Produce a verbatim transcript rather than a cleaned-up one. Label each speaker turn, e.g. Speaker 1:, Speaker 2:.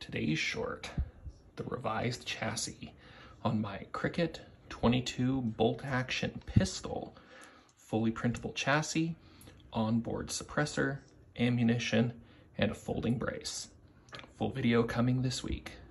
Speaker 1: Today's short, the revised chassis on my Crickett twenty-two bolt action pistol, fully printable chassis, onboard suppressor, ammunition, and a folding brace. Full video coming this week.